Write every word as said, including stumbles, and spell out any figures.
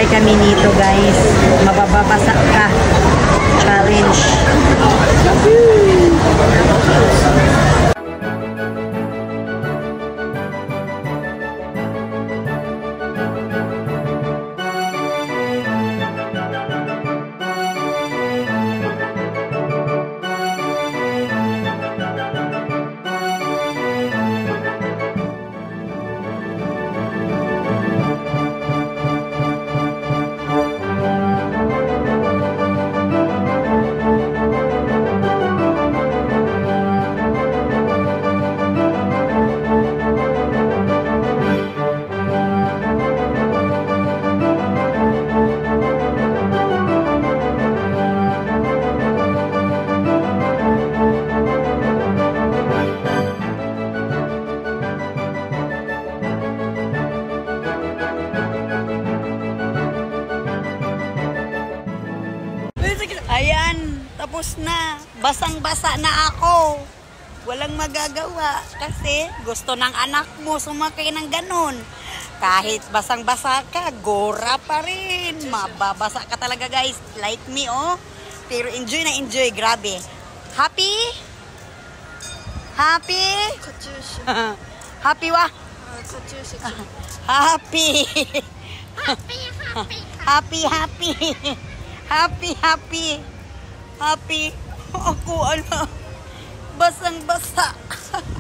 kami nito guys. Mabababasa ka. Challenge. Ayan, tapos na. Basang-basa na ako. Walang magagawa kasi gusto ng anak mo sumakay ng ganun. Kahit basang-basa ka, gora pa rin. Mababasa ka talaga guys. Like me, oh. Pero enjoy na enjoy. Grabe. Happy? Happy? Happy wa? Happy. Happy, happy. Happy, happy. Happy, happy. Happy. Ako, ano, basang-basa.